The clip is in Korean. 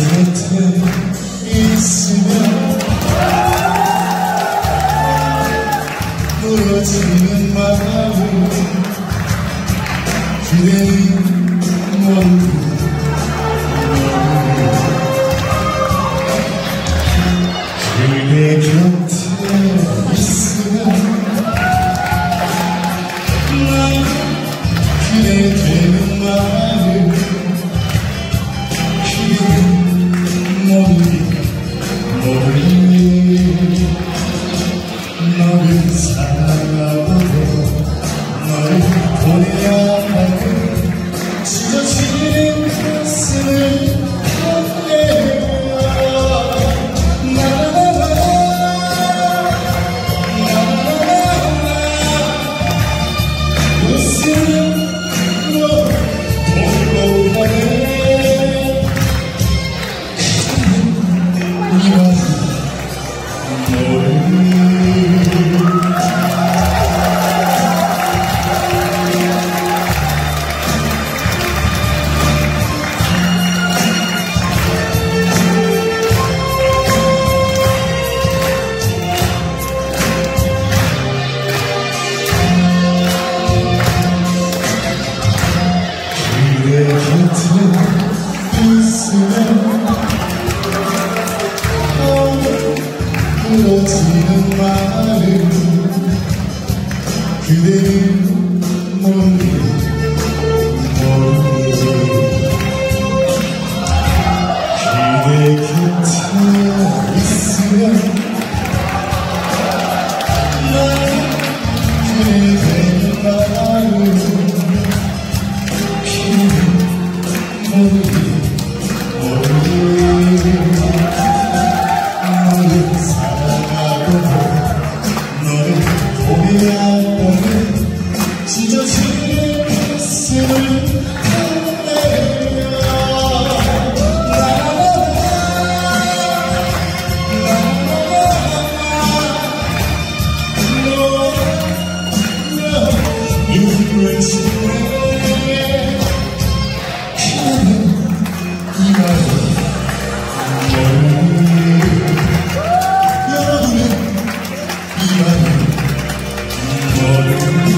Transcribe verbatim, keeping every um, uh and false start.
곁에 있으면 부러지는 마음 그대는 모르고 그대 곁에 있으면 난 그대 되는 마음 그대는 모르니 모르니 너를 사랑하고 너를 보내야 하는 찢어지는 가슴을 그대 곁에 있으면 부러지는 마음 그대는 모르니 모르니 그대 곁에 있으면 난 그대 되는 마음 모르니 모르니 너를 사랑하고 너를 보내야 하는 찢어지는 가슴을 달래며 눈물 지내 여러분의 이 마음 너를